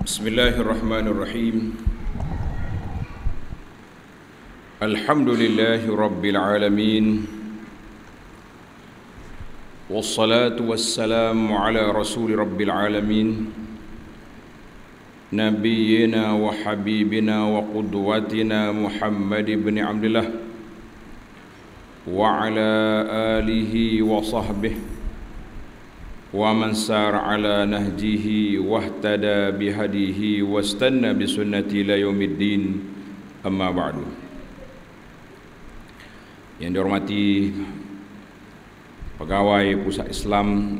Bismillahirrahmanirrahim. Alhamdulillahi Rabbil Alamin. Wassalatu wassalamu ala Rasuli Rabbil Alamin, Nabiyyina wa Habibina wa Qudwatina Muhammad ibn Abdullah wa ala alihi wa sahbihi wa man sar ala nahjihi wahtada bihadihi wastanna bisunnati ila yaumiddin, amma ba'du. Yang dihormati pegawai pusat Islam,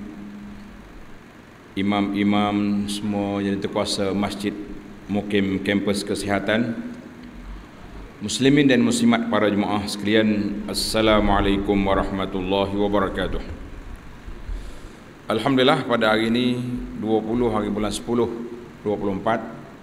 imam-imam, semua yang terkuasa masjid Mukim kampus kesihatan, muslimin dan muslimat para jemaah sekalian, Assalamualaikum warahmatullahi wabarakatuh. Alhamdulillah, pada hari ini 20 hari bulan 10 24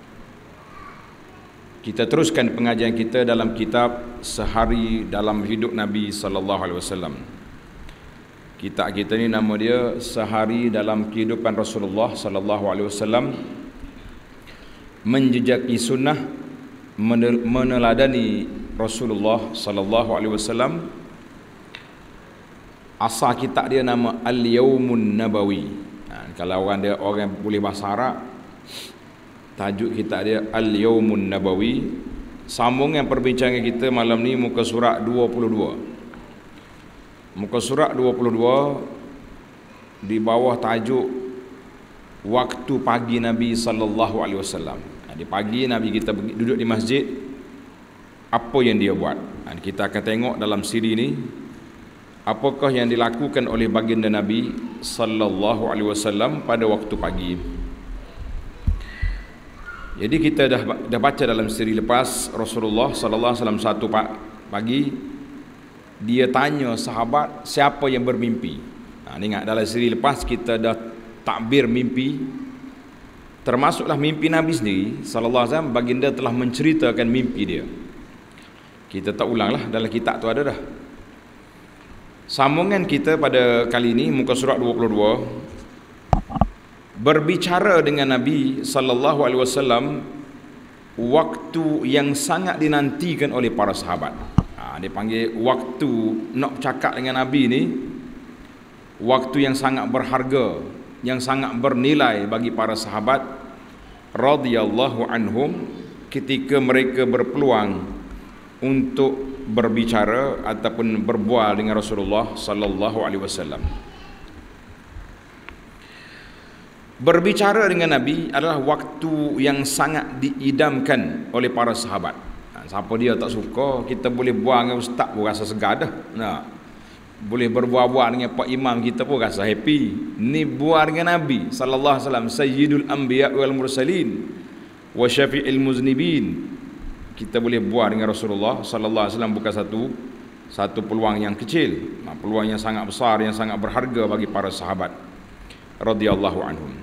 kita teruskan pengajian kita dalam kitab Sehari dalam Hidup Nabi sallallahu alaihi wasallam. Kitab kita ni nama dia Sehari dalam Kehidupan Rasulullah sallallahu alaihi wasallam, menjejaki sunnah, meneladani Rasulullah sallallahu alaihi wasallam. Asal kitab dia nama Al-Yawmun Nabawi. Kalau orang boleh bahasa Arab, tajuk kitab dia Al-Yawmun Nabawi. Sambungan perbincangan kita malam ni muka surat 22. Muka surat 22 di bawah tajuk Waktu Pagi Nabi sallallahu alaihi wasallam. Di pagi Nabi kita duduk di masjid, apa yang dia buat? Kita akan tengok dalam siri ni apakah yang dilakukan oleh baginda Nabi sallallahu alaihi wasallam pada waktu pagi. Jadi kita dah baca dalam siri lepas, Rasulullah sallallahu alaihi wasallam satu pagi dia tanya sahabat siapa yang bermimpi. Ingat dalam siri lepas kita dah takbir mimpi, termasuklah mimpi Nabi sendiri sallallahu alaihi wasallam. Baginda telah menceritakan mimpi dia. Kita tak ulanglah, dalam kitab tu ada dah. Sambungan kita pada kali ini muka surat 22 berbicara dengan Nabi sallallahu alaihi wasallam waktu yang sangat dinantikan oleh para sahabat. Dia panggil waktu nak cakap dengan Nabi ni waktu yang sangat berharga, yang sangat bernilai bagi para sahabat radhiyallahu anhum, ketika mereka berpeluang untuk berbicara ataupun berbual dengan Rasulullah sallallahu alaihi wasallam. Berbicara dengan Nabi adalah waktu yang sangat diidamkan oleh para sahabat. Siapa dia tak suka, kita boleh bual dengan ustaz pun rasa segar dah. Boleh berbual-bual dengan pak imam kita pun rasa happy. Ni bual dengan Nabi sallallahu alaihi wasallam, sayyidul anbiya wal mursalin wa syafi'il muznibin. Kita boleh buat dengan Rasulullah sallallahu alaihi wasallam bukan satu peluang yang kecil, peluang yang sangat besar, yang sangat berharga bagi para sahabat radhiyallahu anhum.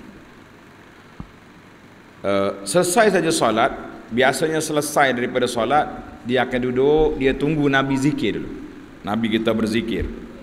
Selesai saja solat, biasanya selesai daripada solat dia akan duduk, dia tunggu Nabi zikir dulu. Nabi kita berzikir.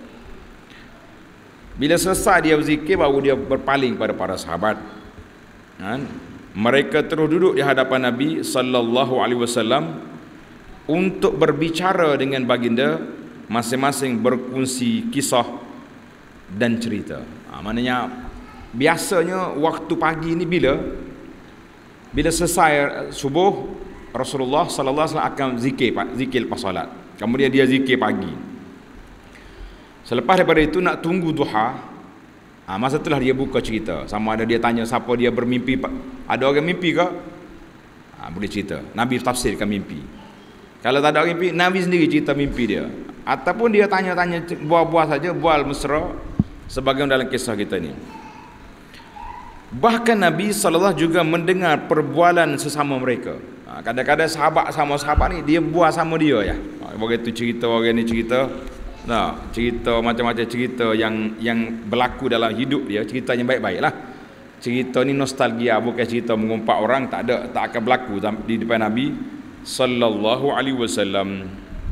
Bila selesai dia berzikir, baru dia berpaling pada para sahabat. Mereka terus duduk di hadapan Nabi sallallahu alaihi wasallam untuk berbicara dengan baginda, masing-masing berkongsi kisah dan cerita. Maknanya biasanya waktu pagi ni bila selesai subuh, Rasulullah sallallahu alaihi wasallam akan zikir lepas solat. Kemudian dia zikir pagi. Selepas daripada itu nak tunggu duha. Masa itulah dia buka cerita. Sama ada dia tanya siapa dia bermimpi, ada orang mimpi ke? Boleh cerita, Nabi tafsirkan mimpi. Kalau tak ada orang mimpi, Nabi sendiri cerita mimpi dia. Ataupun dia tanya-tanya, bual-bual saja, bual mesra, sebagaimana dalam kisah kita ni. Bahkan Nabi SAW juga mendengar perbualan sesama mereka. Kadang-kadang sahabat sama sahabat ni, dia bual sama dia ya. Orang tu cerita, orang ni cerita. Cerita macam-macam cerita yang berlaku dalam hidup dia, cerita yang baik-baik lah. Cerita ni nostalgia, bukan cerita mengumpat orang, tak akan berlaku di depan Nabi sallallahu alaihi wasallam.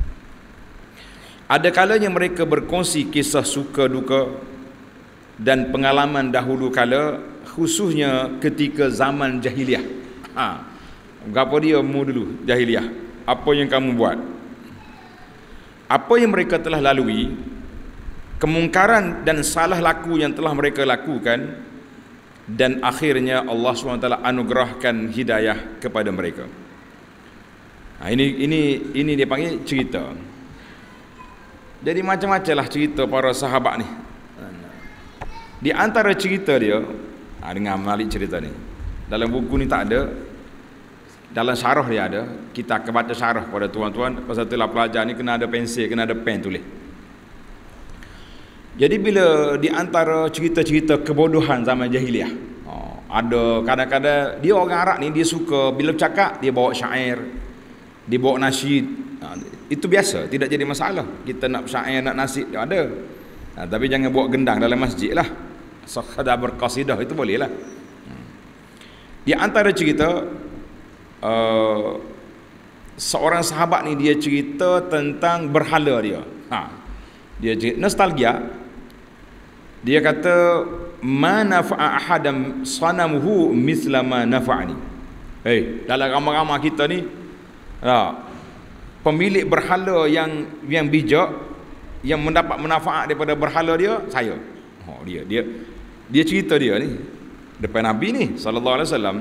Ada kalanya mereka berkongsi kisah suka duka dan pengalaman dahulu kala, khususnya ketika zaman jahiliah. Gapo dia mu dulu jahiliah? Apa yang kamu buat? Apa yang mereka telah lalui, kemungkaran dan salah laku yang telah mereka lakukan, dan akhirnya Allah SWT anugerahkan hidayah kepada mereka. Ini dia panggil cerita. Jadi macam-macam lah cerita para sahabat ni. Di antara cerita dia, dengar Malik cerita ni. Dalam buku ni tak ada. Dalam syarah dia ada. Kita akan baca syarah pada tuan-tuan. Pasal itulah pelajar ni kena ada pensel, kena ada pen tulis. Jadi bila di antara cerita-cerita kebodohan zaman jahiliah, ada kadang-kadang dia orang Arab ni dia suka bila bercakap dia bawa syair, dia bawa nasyid. Itu biasa, tidak jadi masalah. Kita nak syair, nak nasyid ada. Tapi jangan bawa gendang dalam masjid lah. Sekadar berqasidah itu boleh lah. Di antara cerita seorang sahabat ni dia cerita tentang berhala dia. Dia cerita nostalgia. Dia kata ma nafa'a ahadam sanamuhu misla ma nafa'ani. Dalam ramai-ramai kita ni pemilik berhala yang bijak, yang mendapat manfaat daripada berhala dia, saya. Dia cerita dia ni depan Nabi ni sallallahu alaihi wasallam.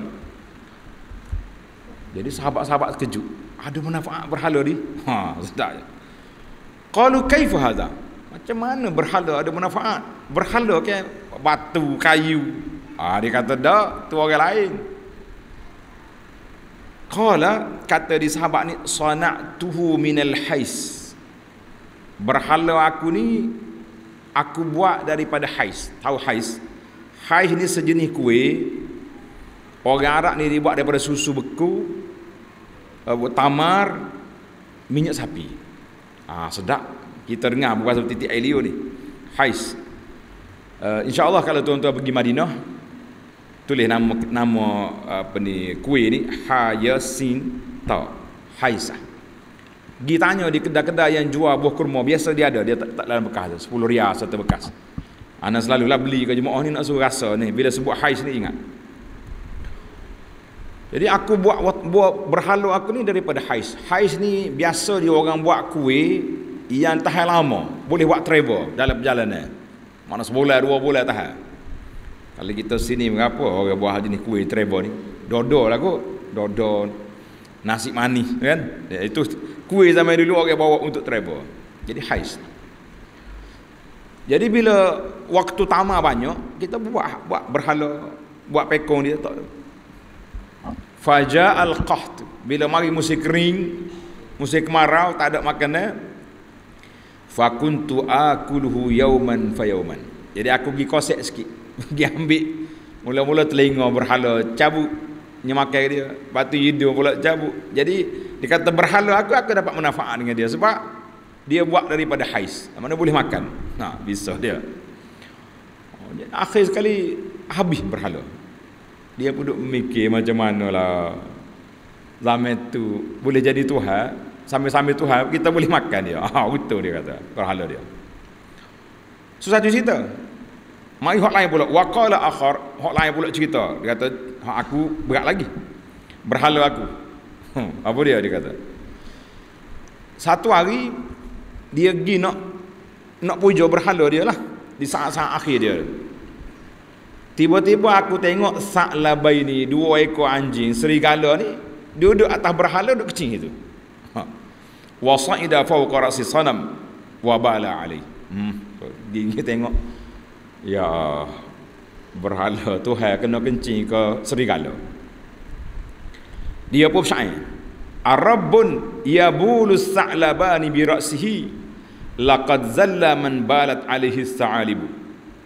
Jadi sahabat-sahabat terkejut, ada manfaat berhala ni? Sedap. Qalu kaifa hadha? Macam mana berhala ada manfaat? Berhala ke batu, kayu. Dia kata dak, tu orang lain. Qala, kata di sahabat ni, sana'tuhu minal hais. Berhala aku ni aku buat daripada hais. Tahu hais? Hais ni sejenis kuih. Orang Arab ni dibuat daripada susu beku, tamar, minyak sapi. Sedap. Kita dengar bukan seperti titik air liur ni. Hais. InsyaAllah kalau tuan-tuan pergi Madinah, tulis nama apa ni kuih ni, Hayasin ta. Haisah. Pergi tanya di kedai-kedai yang jual buah kurma, biasa dia ada, dia tak dalam bekas, 10 riyal satu bekas. Ana selalulah beli ke jemaah ni nak suruh rasa ni, bila sebut hais ni ingat. Jadi aku buat berhala aku ni daripada hais. Hais ni biasa dia orang buat kuih yang tahan lama, boleh buat travel dalam perjalanan. Mana sebulan, 2 bulan tahan. Kalau kita sini mengapa orang buat jenis kuih travel ni? Dodo lah kot. Dodo, nasi manis kan? Itu kuih zaman dulu orang bawa untuk travel. Jadi hais. Jadi bila waktu tamar banyak, kita buat berhala, buat pekong dia tak. Faja al-qaht, bila mari musim kering, musim kemarau, tak ada makanan, fakuntu akuluhu yauman fayauman. Jadi aku pergi kosek sikit, pergi ambil mula-mula telinga berhala, cabut nyemakai dia, batu hidung pula cabut. Jadi dia kata berhala aku dapat manfaat dengan dia sebab dia buat daripada hais, mana boleh makan. Bisa dia. Akhir sekali habis berhala. Dia pun duk mikir macam manalah zaman tu boleh jadi Tuhan, sambil-sambil Tuhan kita boleh makan dia. Betul dia kata berhala dia. Susah cerita. Mari hak lain pula, waqala akhar, hak lain pula cerita. Dia kata hak aku berat lagi. Berhala aku. Apa dia kata? Satu hari dia pergi nak puja berhala dia lah di saat-saat akhir dia. Tiba-tiba aku tengok Sa'labai ni, 2 ekor anjing serigala ni duduk atas berhala, duduk kecing itu. Wa sa'ida fawqa ra'si sanam wa bala alai. Dia tengok, ya berhala Tuhan kena kencing ke serigala. Dia pun syair, Ar-Rabbun yabulus Sa'labani bi ra'sihi laqad zalla man balat alaihi sa'alibu.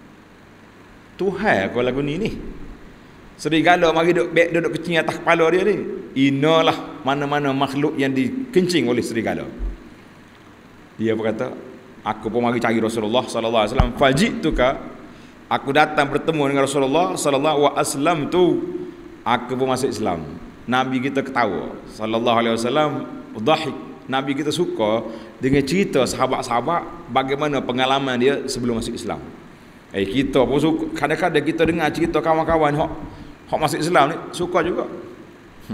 Tuhan kau lagu ni serigala mari duduk kecing atas kepala dia ni. Inilah mana-mana makhluk yang dikencing oleh serigala. Dia berkata, aku pun mari cari Rasulullah sallallahu alaihi wasallam. Fajituka, aku datang bertemu dengan Rasulullah sallallahu wa aslam tu. Aku pun masuk Islam. Nabi kita ketawa sallallahu alaihi wasallam, dhahik. Nabi kita suka dengan cerita sahabat-sahabat bagaimana pengalaman dia sebelum masuk Islam. Kita pun suka, kadang-kadang kita dengar cerita kawan-kawan hok masuk Islam ni, suka juga.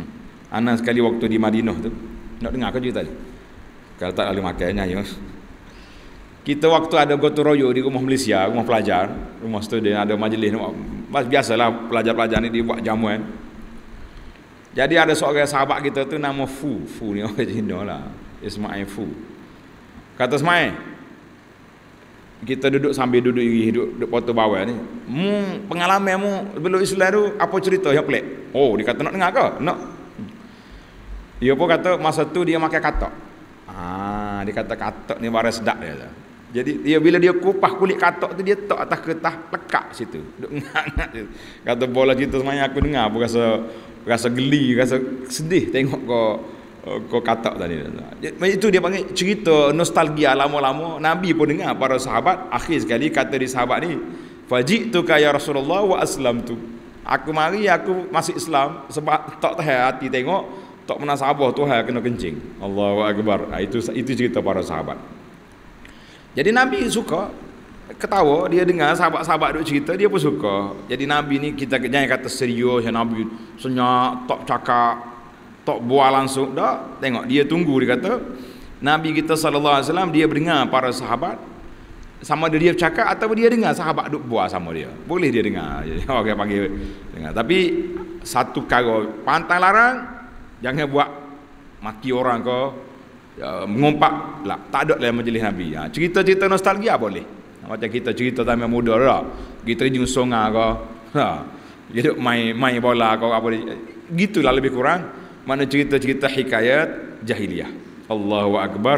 Ana sekali waktu di Madinah tu, nak dengar ke cerita ni? Kalau tak boleh makannya ya. Kita waktu ada gotong royong di rumah Malaysia, rumah pelajar, rumah student, ada majlis, biasalah pelajar-pelajar ni dia buat jamuan. Jadi ada seorang sahabat kita tu nama Fu ni orang Cina lah, Ismail Fu. Kata Ismail, kita duduk sambil duduk foto bawah ni. Pengalamanmu sebelum Islam tu apa cerita yang pelik? Oh, dia kata nak dengar ke? Nak. Dia pun kata masa tu dia makan katak. Dia kata katak ni barang sedap dia. Jadi dia bila dia kupas kulit katak tu dia tak atas kertas lekat situ. Duk ngat-ngat situ. Kata bola cerita semuanya aku dengar pun rasa geli, rasa sedih tengok kau katak tadi. Itu dia panggil cerita nostalgia lama-lama. Nabi pun dengar para sahabat. Akhir sekali kata di sahabat ni, faji'tuka ya Rasulullah wa aslamtu. Aku mari aku masuk Islam sebab tak tahan hati tengok tak pernah sabar Tuhan kena kencing. Allahu Akbar. Itu cerita para sahabat. Jadi Nabi suka ketawa, dia dengar sahabat-sahabat duk cerita, dia pun suka. Jadi Nabi ni kita jangan kata serius, Nabi senyap, tak cakap, tak buat langsung. Dah, tengok dia tunggu, dia kata Nabi kita sallallahu alaihi wasallam dia dengar para sahabat sama ada dia cakap atau dia dengar sahabat duk buat sama dia. Boleh dia dengar. Jadi orang panggil dengar. Tapi satu perkara pantang larang, jangan buat maki orang ke mengumpat lah, tak ada dalam majlis Nabi. Cerita-cerita nostalgia boleh. Macam kita cerita zaman muda lah, kita terjun sungai ke, kita main bola ke apa, gitulah lebih kurang. Mana cerita-cerita hikayat jahiliyah. Allahu Akbar.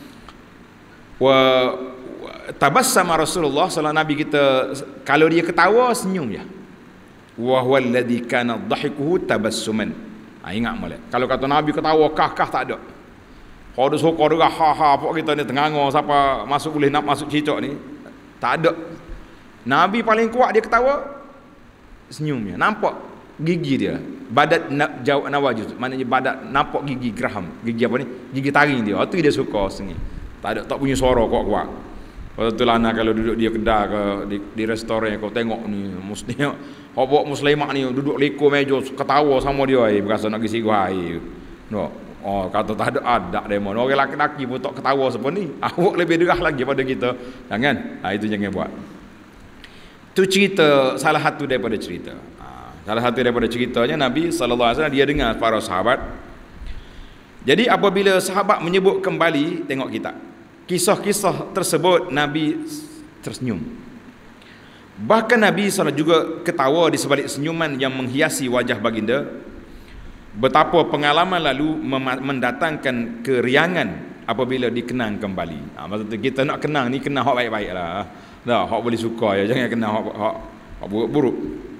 Wa tabassama Rasulullah sallallahu Nabi kita kalau dia ketawa senyum je. Wa huwa alladhi kana dhahikuhu tabassuman. Ingat molek. Kalau kata Nabi ketawa kah tak ada. Kalau ada sokor juga ha apa kita ni tengangor siapa masuk boleh nak masuk cicak ni. Tak ada. Nabi paling kuat dia ketawa senyumnya. Nampak gigi dia. Badat jauh nawajud. Maknanya badat nampak gigi geraham. Gigi apa ni? Gigi taring dia. Itu dia suka sengih. Tak punya suara kuat-kuat. Lepas tu lah kalau duduk dia kedai ke di restoran kau tengok ni mestinya hobok muslimat ni duduk leko meja ketawa sama dia berasa nak gisi gua air. No. Oh, kata tak ada adat demo. Orang lelaki pun tak ketawa seperti ni. Awak lebih derah lagi pada kita. Jangan. Itu jangan buat. Itu cerita salah satu daripada cerita. Salah satu daripada ceritanya Nabi sallallahu alaihi wasallam dia dengar para sahabat. Jadi apabila sahabat menyebut kembali tengok kita. Kisah-kisah tersebut Nabi tersenyum. Bahkan Nabi SAW juga ketawa di sebalik senyuman yang menghiasi wajah baginda. Betapa pengalaman lalu mendatangkan keriangan apabila dikenang kembali. Maksudnya kita nak kenang ni kenang hak baik-baik lah. Dah, hak boleh suka ya, jangan kenang hak buruk-buruk.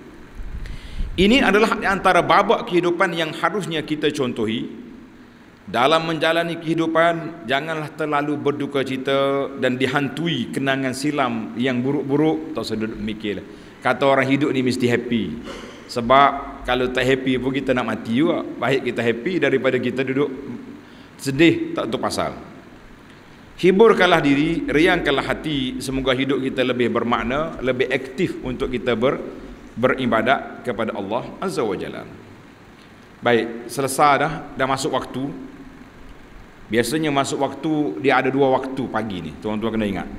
Ini adalah antara babak kehidupan yang harusnya kita contohi. Dalam menjalani kehidupan, janganlah terlalu berduka cita dan dihantui kenangan silam yang buruk-buruk. Tak usah duduk mikirlah. Kata orang hidup ni mesti happy. Sebab kalau tak happy pun kita nak mati juga. Baik kita happy daripada kita duduk sedih tak tahu pasal. Hiburkanlah diri, riangkanlah hati. Semoga hidup kita lebih bermakna, lebih aktif untuk kita beribadat kepada Allah Azza wa Jalla. Baik, selesai dah masuk waktu. Biasanya masuk waktu dia ada 2 waktu pagi ni. Tuan-tuan kena ingat.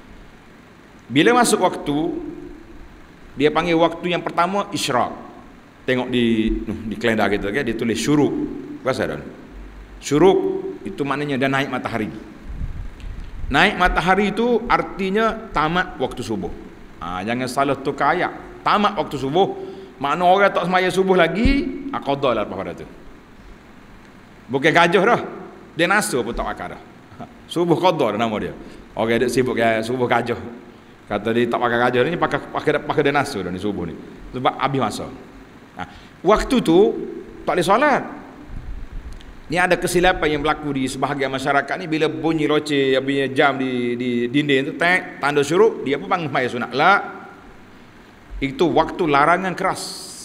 Bila masuk waktu dia panggil waktu yang pertama isyraq. Tengok di kalender kita kan dia tulis syuruk. Bahasa dah. Syuruk itu maknanya dah naik matahari. Naik matahari itu artinya tamat waktu subuh. Jangan salah tukar ayat. Tamat waktu subuh makna orang tak semaya subuh lagi, qada lah pada tu. Bukan gajah dah. Dia nasa pun tak pakai dah. Subuh qada nama dia. Orang dia sibuk subuh gajah. Kata dia tak pakai gajah ni pakai dia nasa dah ni subuh ni. Sebab habis masa. Waktu tu tak boleh solat. Ni ada kesilapan yang berlaku di sebahagian masyarakat ni bila bunyi loceng bunyi jam di dinding tu tanda syuruk dia pun bangun sembahyang sunat. La. Itu waktu larangan keras.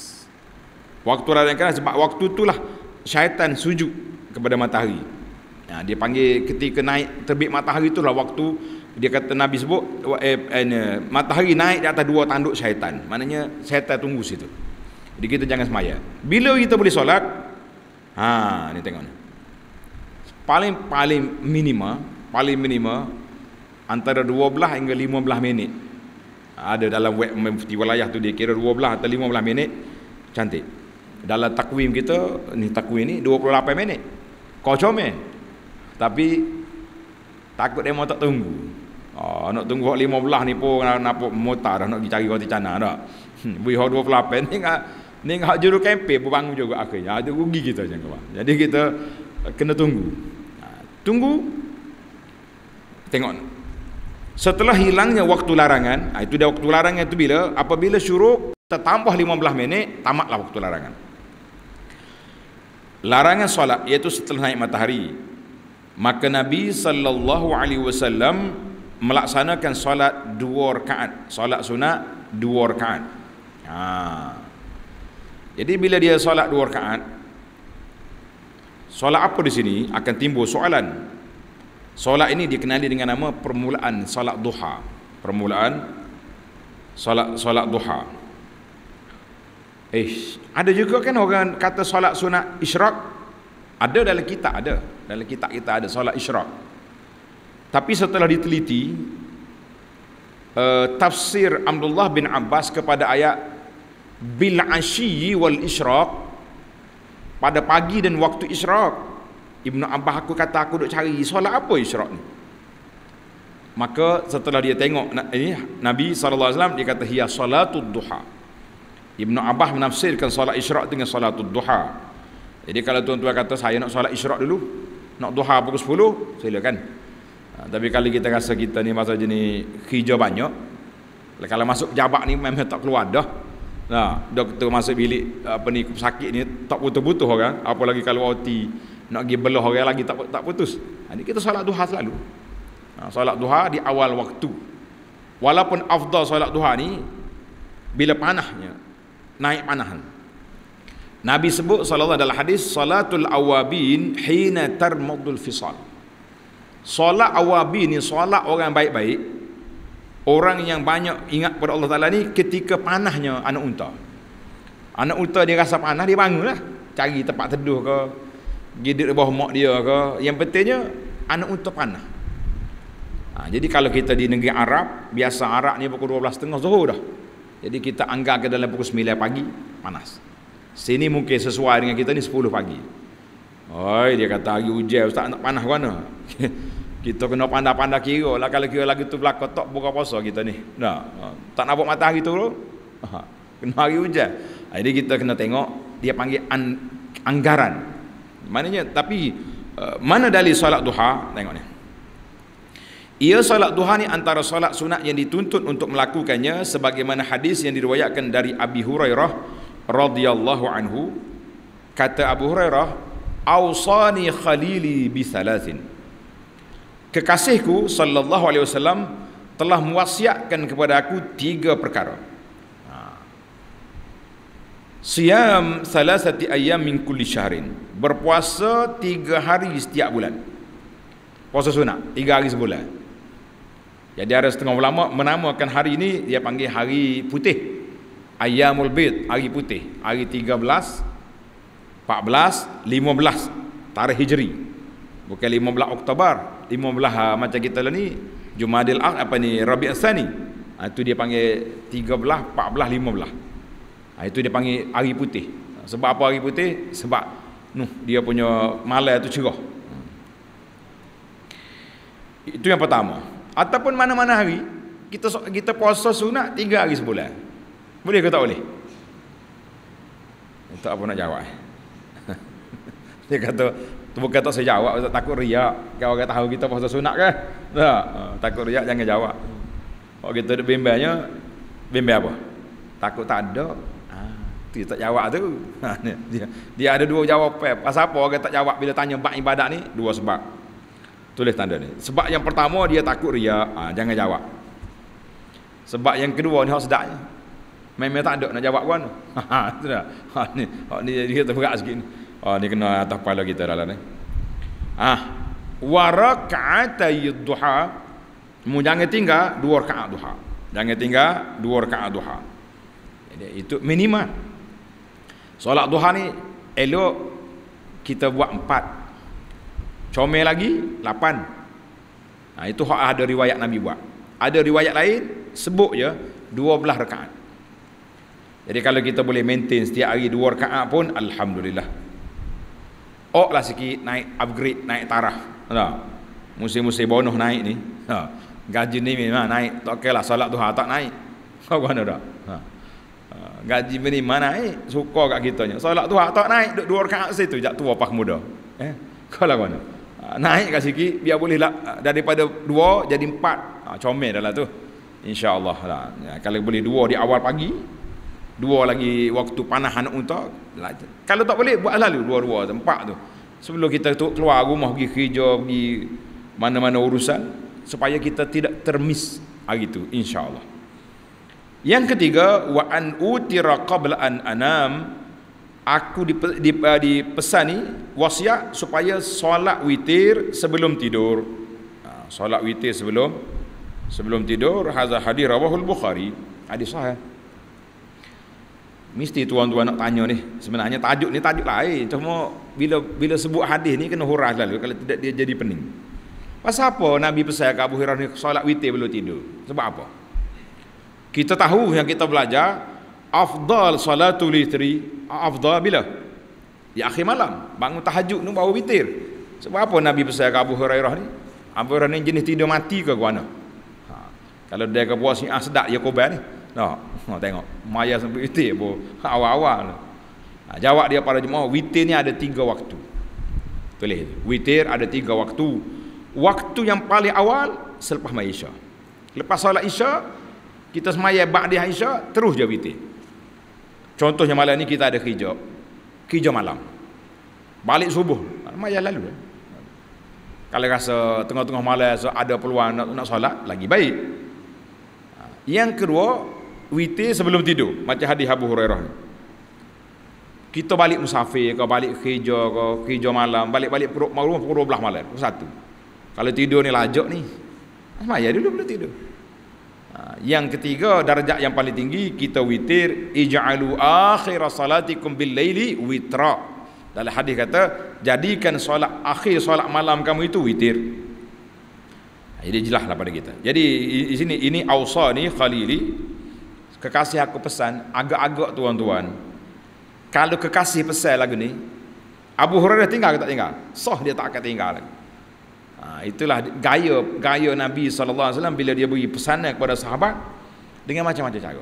Waktu larangan keras sebab waktu itulah syaitan sujud kepada matahari. Dia panggil ketika naik terbit matahari itulah waktu dia kata Nabi sebut matahari naik di atas 2 tanduk syaitan. Maknanya syaitan tunggu situ. Jadi kita jangan sembahyang. Bila kita boleh solat Ni tengok ni. Paling minima antara 12 hingga 15 minit. Ada dalam web Mufti Wilayah tu dia kira 12 atau 15 minit. Cantik. Dalam takwim kita ni, takwim ni 28 minit. Kau comel. Tapi takut dia mau tak tunggu. Nak tunggu 15 ni pun nak motor dah nak pergi cari roti canai dah. Bui 28 ni hak juru kempen pun bangun juga akhirnya. Ada rugi kita macam kawan. Jadi kita kena tunggu. Tunggu. Tengok. Setelah hilangnya waktu larangan, itu dia waktu larangan itu bila? Apabila syuruk tertambah 15 minit, tamatlah waktu larangan. Larangan solat iaitu setelah naik matahari. Maka Nabi SAW melaksanakan solat 2 rakaat. Solat sunat 2 rakaat. Jadi bila dia solat 2 rakaat, solat apa di sini akan timbul soalan. Solat ini dikenali dengan nama permulaan solat duha. Permulaan solat duha. Ada juga kan orang kata solat sunat isyraq. Ada dalam kitab, ada. Dalam kitab kita ada solat isyraq. Tapi setelah diteliti, tafsir Abdullah bin Abbas kepada ayat bil ashyi wal isyraq, pada pagi dan waktu isyraq. Ibnu Abbas aku kata aku duk cari solat apa isyraq ni. Maka setelah dia tengok ini Nabi SAW, dia kata hiya salatud duha. Ibnu Abbas menafsirkan solat isyraq dengan salatud duha. Jadi kalau tuan-tuan kata saya nak solat isyraq dulu, nak duha pukul 10, silakan. Tapi kalau kita rasa kita ni masa jenis kerja banyak, kalau masuk pejabat ni memang tak keluar dah. Doktor masuk bilik apa ni sakit ni tak putus-putus orang, apalagi kalau OT nak pergi belah orang lagi tak putus. Jadi kita solat duha selalu. Solat duha di awal waktu. Walaupun afdal solat duha ni bila panahnya, naik panahan. Nabi sebut sallallahu dalam hadis, salatul awabin hina tarmadul fisal. Solat awabin ni solat orang baik-baik, orang yang banyak ingat pada Allah Ta'ala ni ketika panahnya anak unta. Anak unta dia rasa panah, dia bangunlah cari tempat teduh ke, duduk di bawah mak dia ke. Yang pentingnya anak unta panah. Jadi kalau kita di negeri Arab, biasa Arab ni pukul 12.30 Zuhur dah. Jadi kita anggap ke dalam pukul 9 pagi panas. Sini mungkin sesuai dengan kita ni 10 pagi. Dia kata hari hujan ustaz nak panah mana? Kita kena pandai-pandai kira lah. Kalau kira lagi tu belakang tak buka puasa kita ni. Tak nampak matahari tu dulu. Kena hari hujan. Jadi kita kena tengok, dia panggil anggaran. Maknanya, tapi mana dalil solat duha? Tengok ni. Ia solat duha ni antara solat sunat yang dituntut untuk melakukannya, sebagaimana hadis yang diriwayatkan dari Abi Hurairah radhiyallahu anhu. Kata Abu Hurairah, "Awsani khalili bi thalathin." Kekasihku sallallahu alaihi wasallam telah mewasiatkan kepada aku 3 perkara. Siyam thalathati ayyam min kulli syahrin. Berpuasa 3 hari setiap bulan. Puasa sunat 3 hari sebulan. Jadi ada setengah ulama menamakan hari ini, dia panggil hari putih. Ayyamul bid, hari putih. Hari 13, 14, 15 tarikh Hijri. Bukan 15 Oktober, 15 macam kita lah ni Jumadil apa ni Rabi' Tsani. Itu dia panggil 13, 14, 15. Itu dia panggil hari putih. Sebab apa hari putih? Sebab dia punya malam tu cerah. Itu yang pertama. Ataupun mana-mana hari kita puasa sunat 3 hari sebulan. Boleh ke tak boleh? Tak apa nak jawab. Dia kata tu bukan tak saya jawab, tak takut riak. Kalau orang tahu kita puasa sunat ke? Tak. Takut riak jangan jawab. Kalau kita duk bimbangnya, bimbang apa? Takut tak ada. Dia tak jawab tu. Dia ada 2 jawapan. Pasal apa orang tak jawab bila tanya bab ibadat ni? 2 sebab. Tulis tanda ni. Sebab yang pertama dia takut riak, jangan jawab. Sebab yang kedua ni hak sedaknya. Memang tak ada nak jawab kan. Tu dah. Ni dia terberat sikit ni. Ni kena atas kepala kita dalam ni. Wa raka'atay duha. Mu jangan tinggal 2 rakaat duha. Jangan tinggal 2 rakaat duha. Jadi itu minimal. Solat duha ni elok kita buat 4. Comel lagi 8. Itu hak ada riwayat Nabi buat. Ada riwayat lain sebut je 12 rakaat. Jadi kalau kita boleh maintain setiap hari 2 rakaat pun alhamdulillah. Lah sikit naik upgrade, naik taraf. Musim-musim bonus naik ni. Gaji ni memang naik. Tak okeylah solat duha tak naik. Kau mana dah? Gaji ni mana naik? Suka kat kitanya. Solat duha tak naik, duk 2 rakaat situ jak tua pak muda. Kau lah mana? Naik kat sikit biar boleh lah daripada 2 jadi 4. Comel dah lah tu. Insya-Allah lah. Kalau boleh 2 di awal pagi, 2 lagi waktu panas anak unta. Kalau tak boleh buat lalu 2 4 tu. Sebelum kita keluar rumah pergi kerja, pergi mana-mana urusan, supaya kita tidak termiss hari itu insya-Allah. Yang ketiga, wa an utira qabla an anam. Aku dipesani wasiat supaya solat witir sebelum tidur. Solat witir sebelum tidur. Hadza hadis rawahul Bukhari. Hadis sahih. Mesti tuan-tuan nak tanya ni. Sebenarnya tajuk ni tajuk lain. Cuma bila sebut hadis ni kena hurah lalu. Kalau tidak dia jadi pening. Pasal apa Nabi pesan ke Abu Hurairah ni solat witir belum tidur? Sebab apa? Kita tahu yang kita belajar afdal salatul witri, afdal bila? Di akhir malam. Bangun tahajud ni baru witir. Sebab apa Nabi pesan ke Abu Hurairah ni? Abu Hurairah ni jenis tidur mati ke mana? Kalau dia ke puas sedap dia korban ni. Tengok maya sampai witir pun awal-awal. Jawab dia para jemaah, witir ni ada 3 waktu. Tulis, witir ada 3 waktu. Waktu yang paling awal selepas maya Isya. Lepas solat Isya, kita semaya ba'da Isya, terus je witir. Contohnya malam ni kita ada kerja malam. Balik subuh, maya lalu. Kalau rasa tengah-tengah malam ada peluang nak solat, lagi baik. Yang kedua, witir sebelum tidur, macam hadis Abu Hurairah. Kita balik musafir ke, balik kerja malam, balik rumah pukul 12 malam, pukul 1. Kalau tidur ni lajak ni, maya dulu belum tidur. Yang ketiga, darjat yang paling tinggi, kita witir. Ij'alu akhir salatikum bil laili witra. Dalam hadis kata, jadikan akhir solat malam kamu itu witir. Jadi jelaslah pada kita. Jadi di sini ini ausani khalili, kekasih aku pesan, agak-agak tuan-tuan. Kalau kekasih pesan lagu ni, Abu Hurairah tinggal ke tak tinggal? Sah dia tak akan tinggal lagi. Itulah gaya Nabi SAW bila dia beri pesanan kepada sahabat dengan macam-macam cara.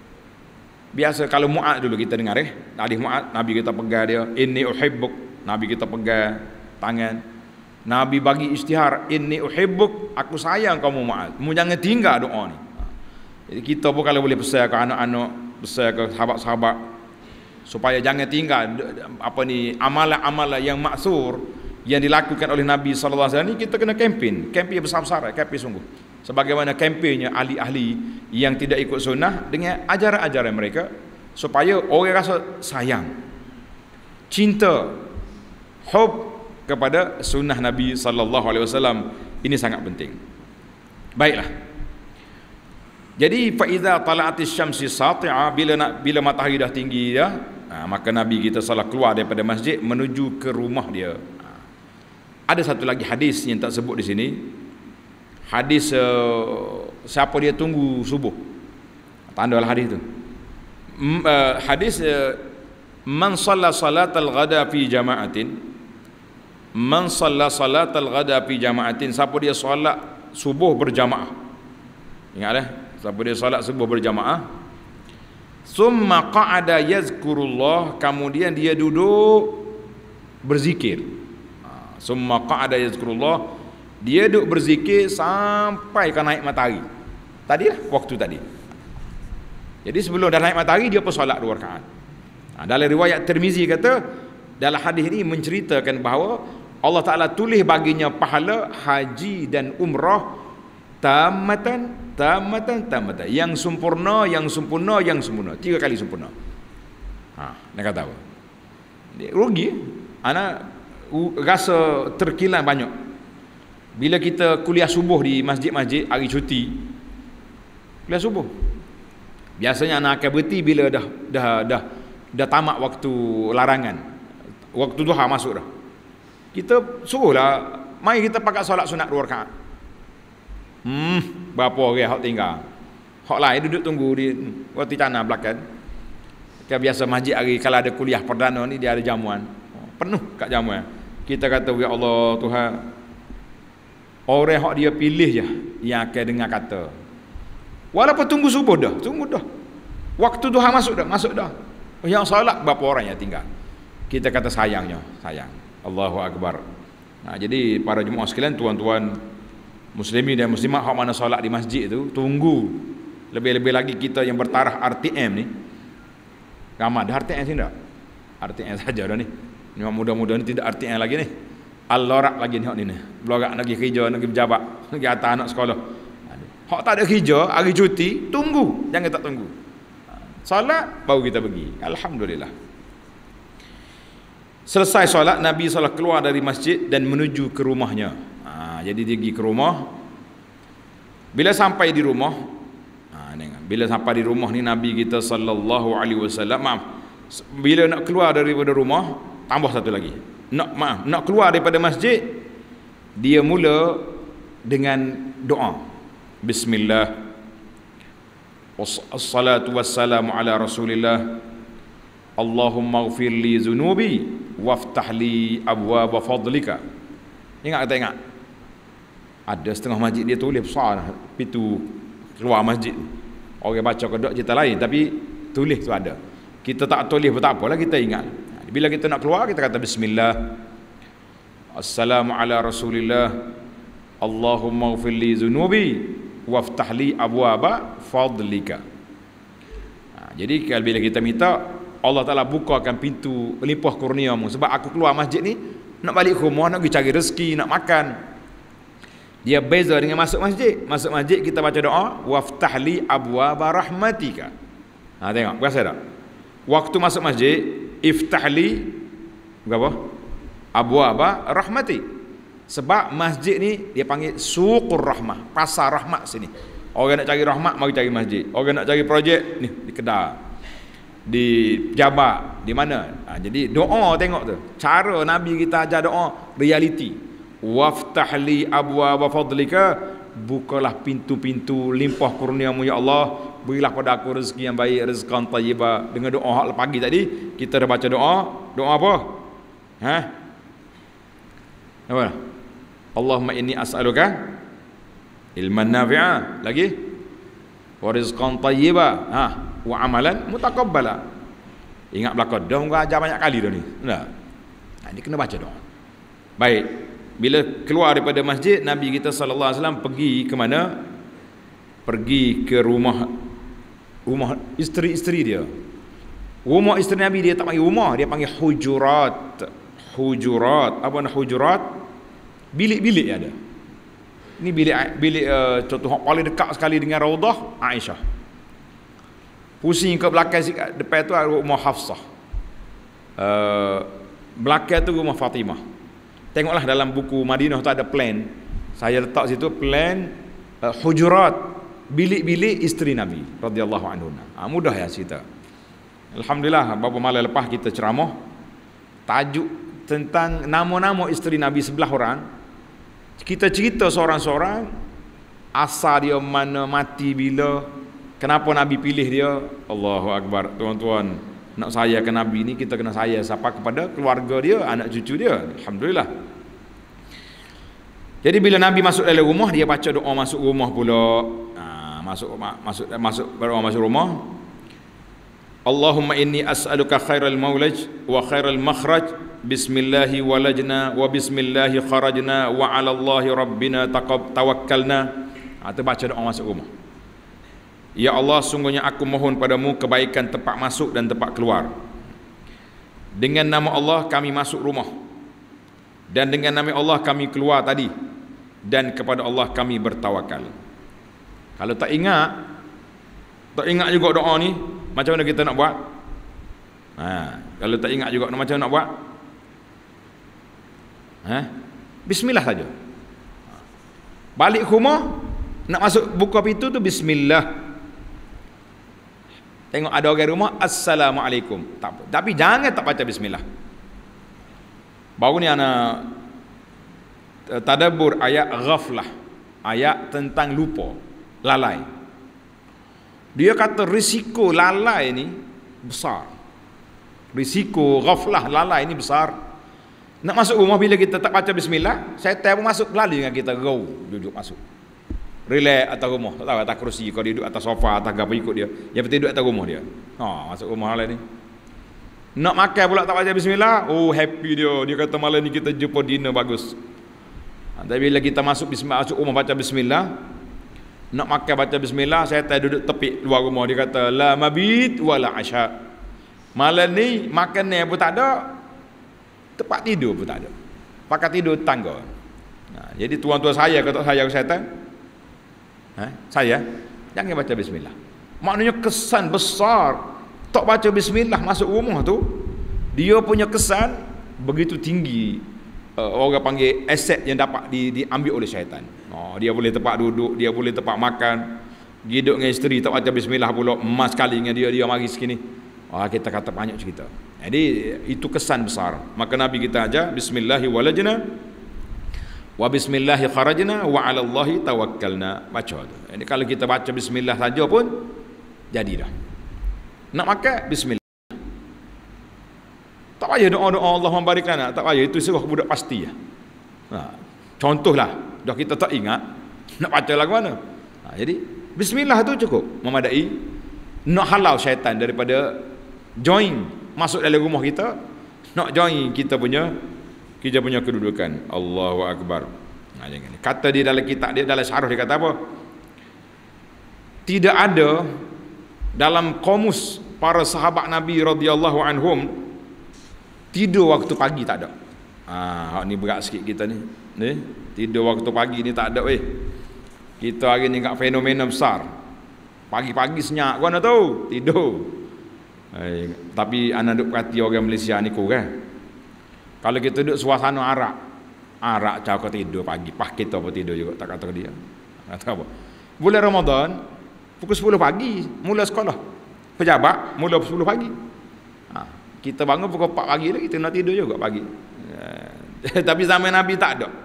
Biasa kalau Mu'ad dulu kita dengar hadis Mu'ad, Nabi kita pegang dia, inni uhibbuk, Nabi kita pegang tangan. Nabi bagi istihar, inni uhibbuk, aku sayang kamu Mu'ad, mu jangan tinggal doa ni. Jadi kita pun kalau boleh pesan ke anak-anak, pesan ke sahabat-sahabat supaya jangan tinggal amalan-amalan yang maksur yang dilakukan oleh Nabi sallallahu alaihi wasallam ni, kita kena kempen besar-besar, kempen sungguh. Sebagaimana kempennya ahli-ahli yang tidak ikut sunnah dengan ajaran-ajaran mereka, supaya orang rasa sayang, cinta, hub kepada sunnah Nabi sallallahu alaihi wasallam. Ini sangat penting. Baiklah. Jadi fa iza tala'atis syamsi sati'a, bila matahari dah tinggi dah, maka Nabi kita salah keluar daripada masjid menuju ke rumah dia. Ada satu lagi hadis yang tak sebut di sini. Hadis siapa dia tunggu subuh. Tandalah hadis tu. Hadis man shalla salatal ghada fi jama'atin. Man shalla salatal ghada fi jama'atin. Siapa dia solat subuh berjamaah. Ingat siapa dia solat subuh berjamaah. Summa qa'ada yazkurullah, kemudian dia duduk berzikir. Summa qa'ada yazkurullah, dia duduk berzikir sampai ke naik matahari. Tadilah waktu tadi. Jadi sebelum dah naik matahari dia pun solat 2 rakaat. Dalam riwayat Tirmizi kata, dalam hadis ini menceritakan bahawa Allah Ta'ala tulis baginya pahala haji dan umrah tamatan. Yang sempurna. 3 kali sempurna. Dia kata apa? Dia rugi. Anak rasa terkilan banyak. Bila kita kuliah subuh di masjid-masjid hari cuti, kuliah subuh, biasanya anak akan berhenti bila dah tamat waktu larangan, waktu duha masuk dah. Kita suruhlah, mari kita pakai solat sunat 2 rakaat. Berapa orang hak tinggal? Hak lain duduk tunggu di roti canai belakang. Kan biasa masjid hari kalau ada kuliah perdana ni dia ada jamuan. Penuh kat jamuan. Kita kata ya Allah Tuhan, orang hak dia pilih je yang akan dengar kata. Walaupun tunggu subuh dah, tunggu dah. Waktu Tuhan masuk dah. Yang solat berapa orang yang tinggal? Kita kata sayangnya, sayang. Allahu Akbar. Nah, jadi para jemaah sekalian, tuan-tuan muslimin dan muslimat hak mana solat di masjid tu, tunggu. Lebih-lebih lagi kita yang bertaraf RTM ni. Ramai dah RTM sini tak? RTM saja dah ni. Ni muda-muda ni tidak RTM lagi ni. Al-lorak lagi ni hak ni. Belorak nak pergi kerja, nak pergi pejabat, nak pergi atas anak sekolah. Hak tak ada kerja, hari cuti, tunggu. Jangan tak tunggu. Solat baru kita pergi. Alhamdulillah. Selesai solat, Nabi SAW keluar dari masjid dan menuju ke rumahnya. Jadi dia pergi ke rumah. Bila sampai di rumah, bila sampai di rumah ni Nabi kita sallallahu alaihi wasallam, bila nak keluar daripada rumah, tambah satu lagi. Nak keluar daripada masjid, dia mula dengan doa. Bismillah. Wassalatu wassalamu ala Rasulillah. Allahumma ighfir li zunubi waftah li abwaaba fadlika. Ingat tak ingat? Ada setengah masjid dia tulis besar pintu keluar masjid. Orang baca kedok cerita lain, tapi tulis tu ada. Kita tak tulis pun tak apalah, kita ingat. Bila kita nak keluar, kita kata bismillah. Assalamu ala Rasulillah. Allahumma ighfir li zunubi waftah li abwaaba fadlika. Jadi bila kita minta, Allah Ta'ala bukakan pintu limpah kurniamu. Sebab aku keluar masjid ni, nak balik rumah, nak pergi cari rezeki, nak makan. Dia beza dengan masuk masjid. Masuk masjid kita baca doa, waftah li abwaaba rahmatika. Tengok, berasa tak? Waktu masuk masjid, iftah li apa? Abwaaba rahmati. Sebab masjid ni dia panggil suqur rahmah, pasar rahmat sini. Orang nak cari rahmat, mari cari masjid. Orang nak cari projek ni di Kedah, di Jabat, di mana. Jadi doa, tengok tu. Cara Nabi kita ajar doa, realiti. Waftah li abwaaba fadlika, bukalah pintu-pintu limpah kurniamu ya Allah, berilah pada aku rezeki yang baik, rizqan thayyibah. Dengan doa hak pagi tadi kita dah baca doa apa? Apa? Allahumma inni as'aluka ilman nafi'a, lagi wa rizqan thayyibah, wa amalan mutaqabbala. Ingat belakang dah gua ajar banyak kali dah ni. Nah, ini kena baca doa. Baik. Bila keluar daripada masjid, Nabi kita sallallahu alaihi wasallam pergi ke mana? Pergi ke rumah isteri-isteri dia. Rumah isteri Nabi dia tak panggil rumah, dia panggil hujurat. Hujurat. Apa nak hujurat? Bilik-bilik ada. Ini bilik contoh paling dekat sekali dengan Raudah Aisyah. Pusing ke belakang sikit, depan tu rumah Hafsah. Belakang tu rumah Fatimah. Tengoklah dalam buku Madinah tu ada plan. Saya letak situ plan hujurat, bilik-bilik isteri Nabi radhiyallahu anhu. Mudah ya cerita. Alhamdulillah, beberapa malam lepas kita ceramah tajuk tentang nama-nama isteri Nabi 11 orang. Kita cerita seorang-seorang, asal dia mana, mati bila, kenapa Nabi pilih dia. Allahu Akbar. Tuan-tuan, nak sayakan Nabi ni kita kena sayang siapa kepada keluarga dia, anak cucu dia. Alhamdulillah. Jadi bila Nabi masuk dalam rumah, dia baca doa masuk rumah pula. Masuk doa masuk rumah. Allahumma inni as'aluka khairal maulaj wa khairal makhraj, bismillahi walajna wa bismillahi kharajna wa 'ala Allahi rabbina tawakkalna. Itu baca doa masuk rumah. Ya Allah, sungguhnya aku mohon padamu kebaikan tempat masuk dan tempat keluar. Dengan nama Allah kami masuk rumah, dan dengan nama Allah kami keluar tadi, dan kepada Allah kami bertawakal. Kalau tak ingat juga doa ni, macam mana kita nak buat? Kalau tak ingat juga macam mana nak buat? Bismillah saja. Balik rumah, nak masuk buka pintu tu bismillah. Tengok ada orang rumah, assalamualaikum. Tak apa. Tapi jangan tak baca bismillah. Baru ni anak tadabbur ayat ghaflah, ayat tentang lupa, lalai. Dia kata risiko lalai ni besar. Risiko ghaflah, lalai ni besar. Nak masuk rumah bila kita tak baca bismillah, syaitan pun masuk lali dengan kita, duduk masuk. Relax atas rumah, tak tahu atas kerusi, kau duduk atas sofa, atas apa ikut dia. Yang penting duduk atas rumah dia. Masuk rumah lain ni. Nak makan pula tak baca bismillah, happy dia. Dia kata malam ni kita jumpa dinner bagus. Tapi bila kita masuk rumah baca bismillah, nak makan baca bismillah, saya duduk tepi luar rumah. Dia kata la mabit wala asya. Malam ni makan ni pun tak ada, tempat tidur pun tak ada. Pakai tidur tangga. Jadi tuan-tuan saya kata saya syaitan, saya jangan baca bismillah. Maknanya kesan besar tak baca bismillah masuk rumah tu, dia punya kesan begitu tinggi. Orang panggil aset yang dapat diambil oleh syaitan. Dia boleh tempat duduk, dia boleh tempat makan. Hidup dengan isteri tak baca bismillah pula, emas sekali dengan dia mari sekini. Kita kata banyak cerita. Jadi itu kesan besar. Maka Nabi kita ajar bismillahi walajna wa bismillahi kharajna wa 'ala Allahi tawakkalna. Baca tu. Jadi kalau kita baca bismillah saja pun jadi dah. Nak makan bismillah. Tak payah doa-doa Allah membarik lana, tak payah, itu suruh budak pasti ya. Contohlah, dah kita tak ingat nak baca lagu mana. Jadi bismillah tu cukup memadai. Nak halau syaitan daripada join masuk dalam rumah kita, nak join kita punya kedudukan. Allahu akbar. Kata dia dalam kitab dia, dalam syarah dia kata apa? Tidak ada dalam kamus para sahabat Nabi radhiyallahu anhum tidur waktu pagi, tak ada. Ni berat sikit kita ni. Tidur waktu pagi ni tak ada Kita hari ni kat fenomena besar. Pagi-pagi senyap, kau nak tahu? Tidur. Tapi anak duk perhati orang Malaysia ni kurang. Kalau kita duduk suasana Arak cakap tidur pagi, kita pun tidur juga, tak kata dia. Kata apa? Bulan Ramadan pukul 10 pagi mula sekolah. Pejabat mula 10 pagi. Kita bangun pukul 4 pagi lagi, kita nak tidur juga pagi. Tapi zaman Nabi tak ada.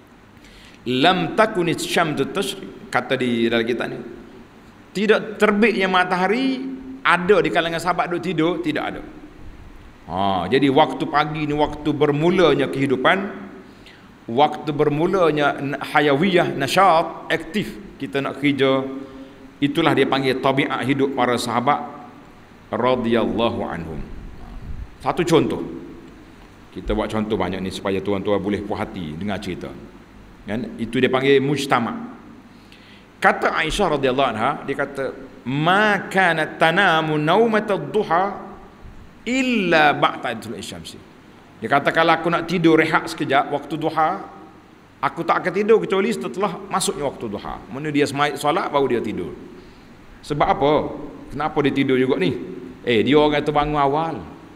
Lam takunit syamtu tashriq, kata di dalam kitab ni. Tidak terbitnya matahari ada di kalangan sahabat duduk tidur, tidak ada. Jadi waktu pagi ni waktu bermulanya kehidupan, waktu bermulanya hayawiyah, nasyat, aktif kita nak kerja. Itulah dia panggil tabiat hidup para sahabat radhiyallahu anhum. Satu contoh. Kita buat contoh banyak ni supaya tuan-tuan boleh puas hati dengar cerita. Kan? Itu dia panggil mujtama'. Kata Aisyah radhiyallahu anha, dia kata, "Ma kanat tanamu naumatad duha illa ba'da tulu'i syamsi." Dia kata kalau aku nak tidur rehat sekejap waktu duha, aku tak akan tidur kecuali setelah masuknya waktu duha. Mana dia solat baru dia tidur. Sebab apa? Kenapa dia tidur juga ni? Dia orang tu bangun awal.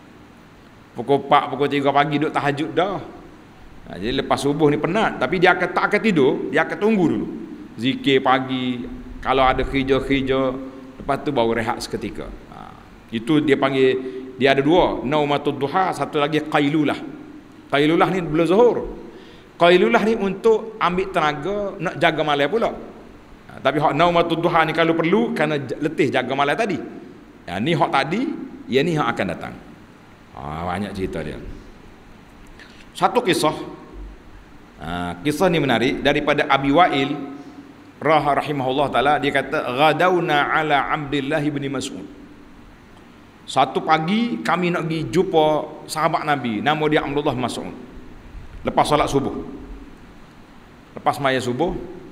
Pukul 4, pukul 3 pagi duduk tahajud dah. Jadi lepas subuh ni penat, tapi dia tak akan tidur, dia akan tunggu dulu. Zikir pagi, kalau ada kerja-kerja, lepas tu baru rehat seketika. Itu dia panggil, dia ada dua, naumatud duha, satu lagi qailulah. Qailulah ni belum zuhur. Qailulah ni untuk ambil tenaga nak jaga malam pula. Tapi hak naumatud duha ni kalau perlu kerana letih jaga malam tadi. Ni hak tadi, yang ni hak akan datang. Banyak cerita dia. Satu kisah, kisah ni menarik daripada Abi Wa'il rahimahullah ta'ala. Dia kata ghadawna ala Abdullah bin Mas'ud. Satu pagi kami nak pergi jumpa sahabat Nabi, nama dia Abdullah Mas'ud. Lepas solat subuh, lepas maya subuh,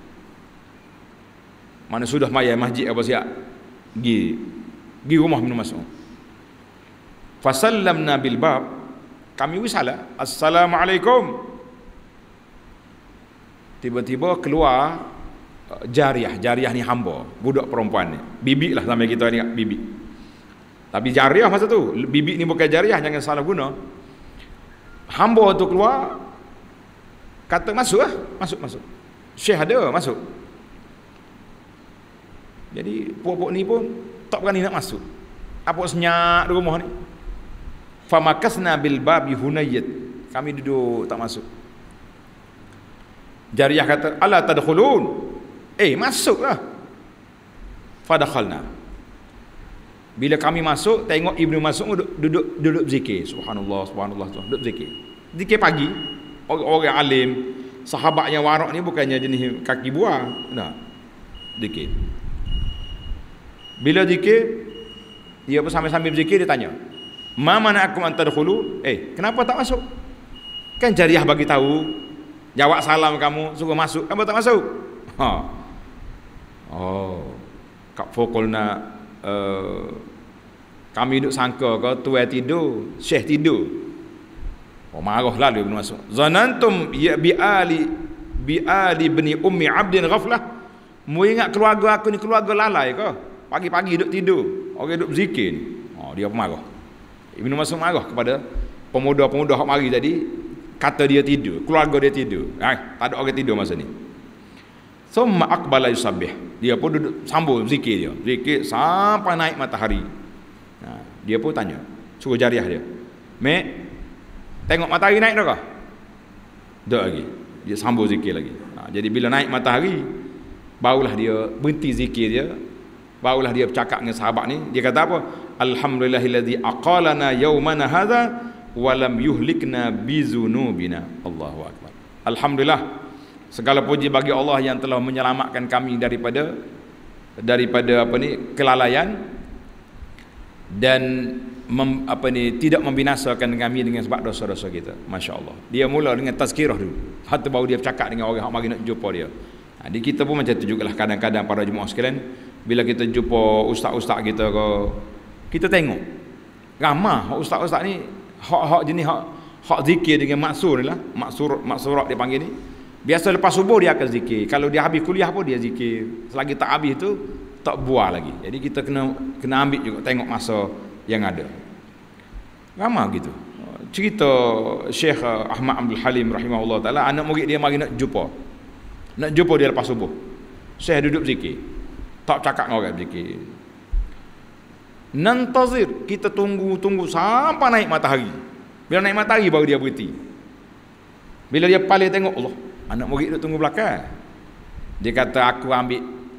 mana sudah maya masjid apa siap, pergi rumah bin Mas'ud. Fasallamna bil bab, kami wisala, assalamualaikum. Tiba-tiba keluar jariah ni hamba, budak perempuan ni, bibi lah sampai kita ni bibi. Tapi jariah masa tu, bibi ni bukan jariah, jangan salah guna. Hamba tu keluar, kata masuk lah, masuk. Syekh ada, masuk. Jadi puak-puak ni pun tak berani nak masuk. Apa senyap di rumah ni. Famakasna bil babi hunayyat, kami duduk tak masuk. Jariyah kata, ala tadkhulun, masuklah. Fadakhalna. Bila kami masuk, tengok Ibnu Mas'ud duduk zikir. Subhanallah, subhanallah, duduk zikir. Zikir pagi. Orang alim, sahabat yang warak ni bukannya jenis kaki buah. Nah, zikir. Bila zikir, dia pun sambil zikir dia tanya, "Ma mana'akum an tadkhulu?" Kenapa tak masuk? Kan Jariyah bagi tahu, jawab salam kamu, suruh masuk, kamu tak masuk. Kak fokulna kami duk sangka kau tuai tidur, syekh tidur. Marahlah dia masuk. Zanantum ya bi'ali bani ummi abdin ghaflah. Mu ingat keluarga aku ni keluarga lalai ke? Pagi-pagi duk tidur, orang duk zikir. Dia marah. Ibnu Mas'ud marah kepada pemuda-pemuda hak mari tadi, kata dia tidur, keluarga dia tidur. Tak ada orang tidur masa ni. Summa aqbala yusabbih. Dia pun duduk sambung zikir dia. Zikir sampai naik matahari. Dia pun tanya, suruh Jariyah dia, "Mek, tengok matahari naik dah kah?" Tak lagi. Dia sambung zikir lagi. Jadi bila naik matahari, barulah dia berhenti zikir dia. Barulah dia bercakap dengan sahabat ni. Dia kata apa? Alhamdulillahillazi aqalana yaumana hadza wa lam yuhlikna bizunubina. Allahu akbar. Alhamdulillah, segala puji bagi Allah yang telah menyelamatkan kami daripada kelalaian dan tidak membinasakan kami dengan sebab dosa-dosa kita. Masya Allah. Dia mula dengan tazkirah dulu. Lepas tu baru dia bercakap dengan orang yang mari nak jumpa dia. Di kita pun macam tu jugalah kadang-kadang para jemaah sekalian, bila kita jumpa ustaz-ustaz kita kita tengok ramah ustaz-ustaz ni hak jenis hak zikir dengan maksur ni lah, maksurat dia panggil ni. Biasa lepas subuh dia akan zikir. Kalau dia habis kuliah pun dia zikir. Selagi tak habis tu tak buah lagi. Jadi kita kena ambil juga, tengok masa yang ada. Ramah gitu. Cerita Syekh Ahmad Abdul Halim rahimahullah taala, anak murid dia mari nak jumpa dia lepas subuh. Syekh duduk zikir. Tak cakap dengan orang zikir. Nantazir, kita tunggu sampai naik matahari. Bila naik matahari baru dia berhenti. Bila dia paling tengok, Allah, anak murid duduk tunggu belakang. Dia kata, aku ambil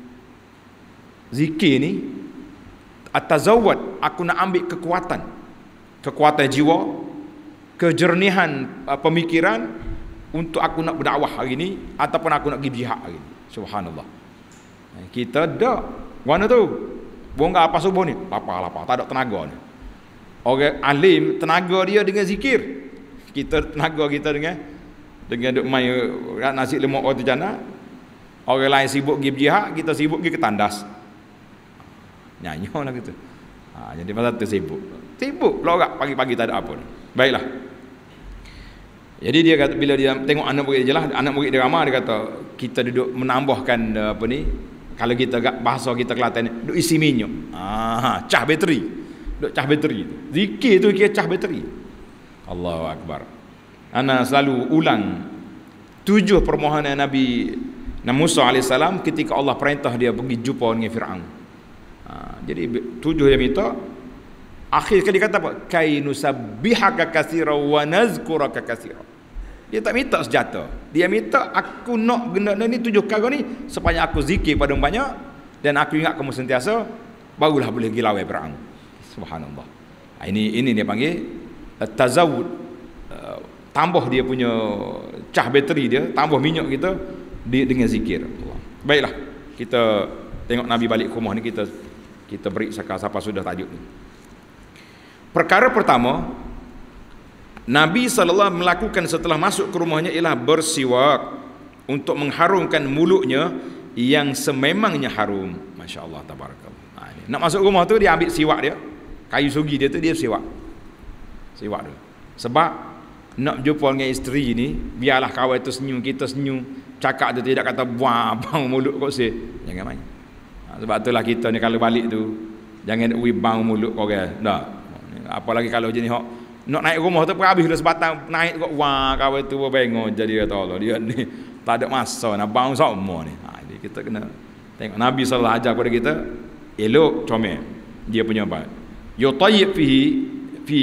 zikir ni, atazawwad, aku nak ambil kekuatan jiwa, kejernihan pemikiran untuk aku nak berdakwah hari ni ataupun aku nak pergi jihad hari ni. Subhanallah. Kita dak mana tu? Bongga apa subuh ni? Lapar, tak ada tenaga ni. Orang alim tenaga dia dengan zikir. Kita tenaga kita dengan duk main nasi lemak roti jana. Orang lain sibuk pergi jihad, kita sibuk pergi ke tandas. Nyanyolah gitu. Jadi pasal tu sibuk lorak pagi-pagi tak ada apa ni. Baiklah. Jadi dia kata, bila dia tengok anak murid dia jelas, anak murid dia ramah, dia kata kita duduk menambahkan kalau kita bahasa kita Kelantan ni, duk isi minyak. Cah bateri. Duk cah bateri. Zikir tu kira cah bateri. Allahu akbar. Ana selalu ulang 7 permohonan Nabi Musa AS ketika Allah perintah dia pergi jumpa dengan Fir'aun. Jadi 7 dia minta. Akhir kali kata apa? Kai nusabbihaka katsira wa nazkuraka katsira. Dia tak minta senjata. Dia minta aku nak benda ni 7 kali ni supaya aku zikir pada banyak dan aku ingat kamu sentiasa, barulah boleh pergi lawan Fir'aun. Subhanallah. Ini dia panggil tazawud. Tambah dia punya cah bateri dia, tambah minyak kita dengan zikir. Baiklah, kita tengok Nabi balik ke rumah ni, kita beri siapa sudah tajuk ni. Perkara pertama Nabi SAW melakukan setelah masuk ke rumahnya ialah bersiwak untuk mengharumkan mulutnya yang sememangnya harum. Masya Allah, tabarakallah. Nak masuk rumah tu dia ambil siwak dia, kayu sugi dia tu dia siwak tu. Sebab nak jumpa dengan isteri ni, biarlah kawan tu senyum, kita senyum, cakap tu tidak kata buang mulut kau sih. Jangan main. Sebab itulah kita ni kalau balik tu jangan bang mulut orang. Dah. Apalagi kalau jenis hok nak naik rumah tu habis dah sebatang naik kok kawan tu bengong jadi kata Allah dia ni tak ada masa nak bang semua ni. Jadi kita kena tengok Nabi sallallahu ajar kepada kita elok comel dia punya apa. Yutayyib fi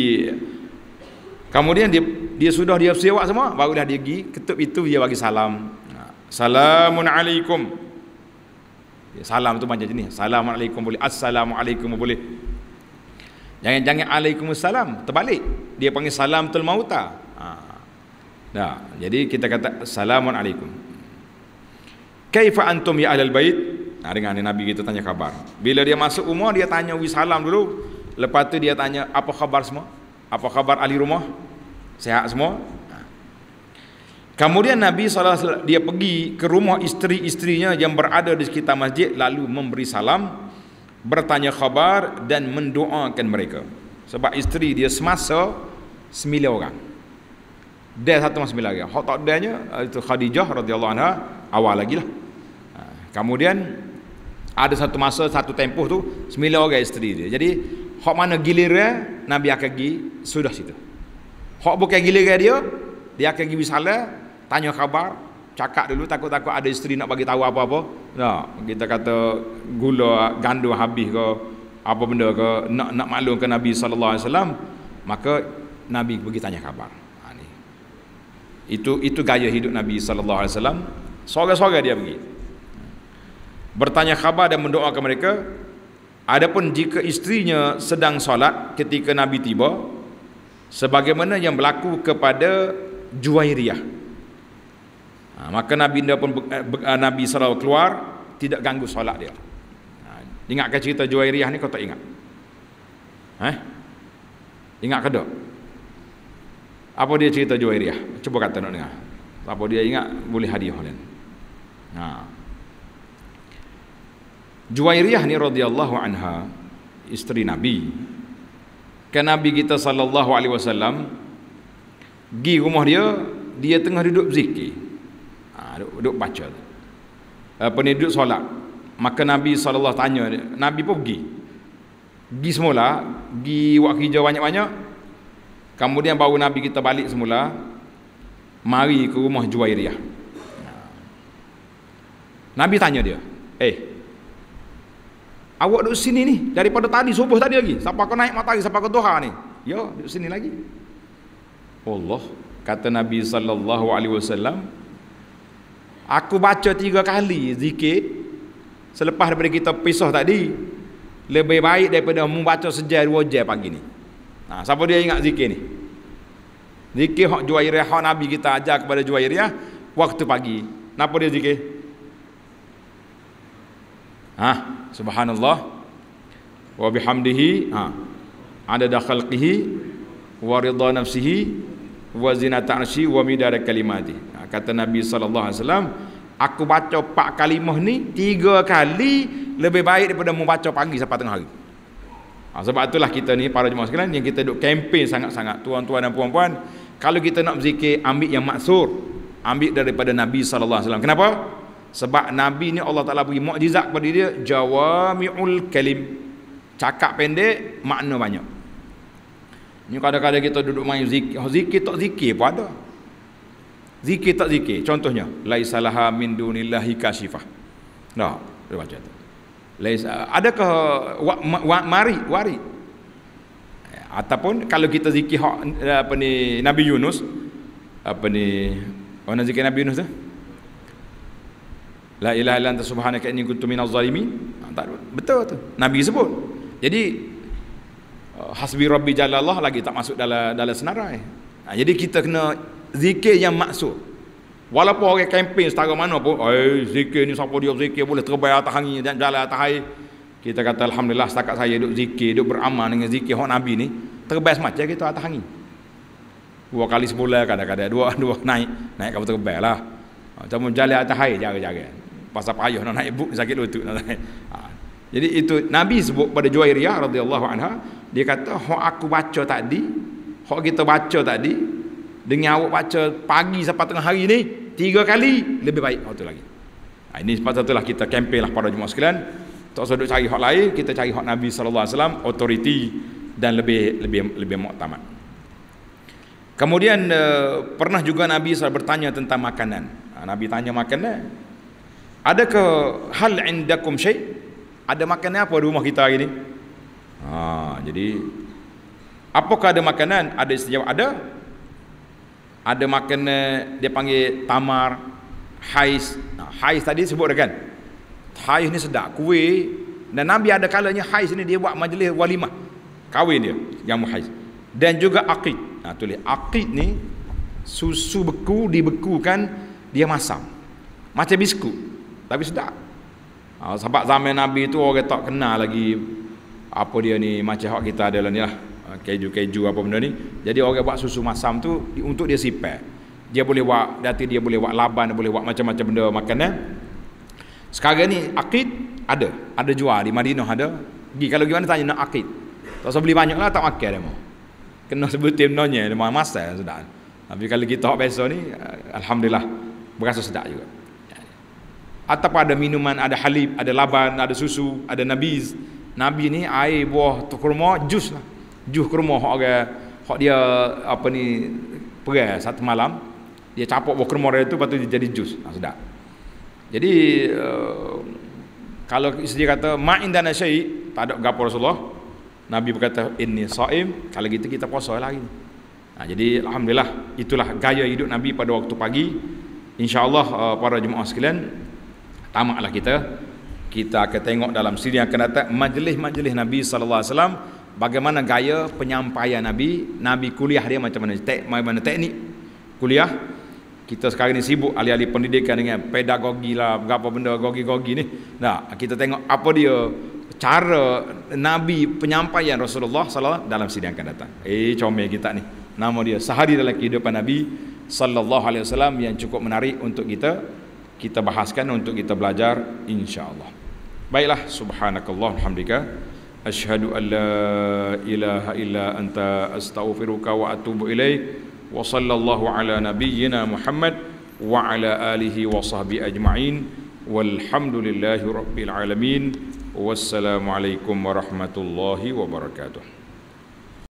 kemudian dia sudah dia siwak semua, barulah dia pergi ketuk itu dia bagi salam. Salamun alaikum. Salam tu macam ni. Assalamualaikum boleh, assalamualaikum boleh. Jangan alaikumussalam, terbalik. Dia panggil salamtul mauta. Nah, jadi kita kata assalamun alaikum. Kaifa antum ya ahlal bait? Nah, dengan Nabi kita tanya khabar. Bila dia masuk rumah, dia tanya salam dulu. Lepas tu dia tanya apa khabar semua? Apa khabar ahli rumah? Sehat semua? Kemudian Nabi SAW dia pergi ke rumah isteri-isterinya yang berada di sekitar masjid, lalu memberi salam, bertanya khabar dan mendoakan mereka. Sebab isteri dia semasa 9 orang. Dia satu masa 9 orang. Hak tak adanya itu Khadijah radhiyallahu anha awal lagi lah. Kemudian ada satu masa, satu tempoh tu 9 orang isteri dia. Jadi hak mana giliran Nabi akan pergi sudah situ. Hak bukan giliran dia akan pergi salam, tanya khabar, cakap dulu, takut-takut ada isteri nak bagi tahu apa-apa. Nah, kita kata gula gandum habis ke apa benda ke, nak maklum ke Nabi sallallahu alaihi wasallam, maka Nabi pergi tanya khabar. Ni. Itu gaya hidup Nabi sallallahu alaihi wasallam. Sorang-sorang dia pergi. Bertanya khabar dan mendoakan mereka. Adapun jika isterinya sedang solat ketika Nabi tiba, sebagaimana yang berlaku kepada Juwairiyah. Maka Nabi SAW keluar, tidak ganggu solat dia. Ingatkah cerita Juwairiyah ni, kau tak ingat? Ingat ke tak? Apa dia cerita Juwairiyah? Cuba kata nak dengar. Apa dia ingat, boleh hadiah oleh. Juwairiyah ni radhiyallahu anha, isteri Nabi. Kan Nabi kita sallallahu alaihi wasallam pergi rumah dia tengah duduk zikir. Duduk baca. Duduk solat. Maka Nabi sallallahu tanya dia, Nabi pun pergi semula, pergi buat kerja banyak-banyak. Kemudian baru Nabi kita balik semula, mari ke rumah Juwairiyah. Nabi tanya dia, awak duduk sini ni daripada tadi, subuh tadi lagi, sampai kau naik matahari, sampai kau duha ni. Ya, duduk sini lagi. Allah, kata Nabi sallallahu alaihi wasallam, aku baca 3 kali zikir selepas daripada kita pisah tadi, lebih baik daripada membaca sejam 2 jam pagi ni. Siapa dia ingat zikir ni? Zikir hak Juwairiyah, hak Nabi kita ajar kepada Juwairiyah waktu pagi. Kenapa dia zikir? Subhanallah wa bihamdihi, adada khalqihi wa ridha nafsihi wa zinata arsy wa midada kalimati. Kata Nabi sallallahu alaihi wasallam, aku baca 4 kalimah ni 3 kali lebih baik daripada membaca pagi sampai tengah hari. Sebab itulah kita ni para jemaah sekalian yang kita duk kempen sangat-sangat, tuan-tuan dan puan-puan, kalau kita nak berzikir, ambil yang maksur, ambil daripada Nabi sallallahu alaihi wasallam. Kenapa? Sebab Nabi ni Allah Taala beri mukjizat kepada dia, jawami'ul kalim, cakap pendek makna banyak. Ni kadang-kadang kita duduk main zikir tak zikir pun ada. Zikir tak zikir. Contohnya, laisalaha min dunillahi kasifah. Nah, dia baca tu. Adakah wari? Ataupun kalau kita zikir Nabi Yunus, mana zikir Nabi Yunus tu? La ilaha illa anta subhanaka inni kuntu minaz zalimin. Betul tu. Nabi sebut. Jadi hasbi rabbi jalallah lagi tak masuk dalam senarai. Jadi kita kena zikir yang maksud. Walaupun orang kempen setara mana pun, zikir ni siapa dia zikir boleh terbaik atas angin dan jalan atas air. Kita kata alhamdulillah setakat saya duk zikir, duk beramal dengan zikir hak Nabi ni, terbaik semacam kita atas angin. 2 kali sebulan kadang-kadang, dua naik kamu terbaik lah. Cuma jalan atas air jaga-jaga. Pasal payah nak naik buk, sakit lutut nak naik. Jadi itu Nabi sebut pada Juwairiyah radhiyallahu anha, dia kata hak aku baca tadi, hak kita baca tadi, dengan awak baca pagi sampai tengah hari ni 3 kali lebih baik waktu lagi. Ini sebab itulah kita kempen lah para jemaah sekalian, tak usah duk cari hak lain, kita cari hak Nabi sallallahu alaihi wasallam, autoriti dan lebih muktamad. Kemudian pernah juga Nabi SAW bertanya tentang makanan. Nabi tanya makanan, adakah hal indakum syai'? Ada makanan apa di rumah kita hari ni? Jadi apakah ada makanan? Ada isteri jawab ada. Ada makanan dia panggil tamar. hais. Hais tadi sebut dah kan. Hais ni sedap, kuih. Dan Nabi ada kalanya hais ni dia buat majlis walimah, kahwin dia, jamu hais. Dan juga aqid. Tulis aqid ni susu beku dibekukan, dia masam macam biskut tapi sedap. Sebab zaman Nabi tu orang tak kenal lagi apa dia ni, macam hak kita adalah ni lah, keju-keju apa benda ni. Jadi orang buat susu masam tu untuk dia sipai. Dia boleh buat, nanti dia boleh buat laban, boleh buat macam-macam benda makanan. Sekarang ni aqid ada jual di Madinah ada. Kalau gimana tanya nak aqid. Tak usah beli banyak lah, tak makan dia mau. Kena sebut tim nonya dia mau masak sedap. Tapi kalau kita hak biasa ni alhamdulillah berasa sedap juga. Ataupun ada minuman, ada halib, ada laban, ada susu, ada nabiz. Nabi ni air buah kurma, jus lah. Jus kurma hak dia apa ni perai satu malam, dia capuk buah kurma dia tu, lepas tu dia jadi jus. Sedap. Jadi kalau dia kata ma'indana syai', tak ada gapo Rasulullah, Nabi berkata inni shaim, kalau gitu kita puasa lagi. Jadi alhamdulillah itulah gaya hidup Nabi pada waktu pagi. InsyaAllah para jemaah sekalian, tamaklah kita akan tengok dalam siri yang akan datang majlis-majlis Nabi sallallahu alaihi wasallam, bagaimana gaya penyampaian Nabi kuliah dia macam mana teknik kuliah. Kita sekarang ni sibuk ahli-ahli pendidikan dengan pedagogi lah, berapa benda gogi-gogi ni. Nah, kita tengok apa dia cara Nabi penyampaian Rasulullah sallallahu dalam sidang akan datang. Comel kita ni. Nama dia Sehari dalam Kehidupan Nabi sallallahu alaihi wasallam, yang cukup menarik untuk kita bahaskan, untuk kita belajar insya-Allah. Baiklah, subhanakallah hamdika asyhadu an la ilaha illa anta astaghfiruka wa atubu ilaik. Wa sallallahu ala nabiyyina Muhammad wa ala alihi wa sahbihi ajma'in. Walhamdulillahi rabbil alamin. Wassalamu alaikum warahmatullahi wabarakatuh.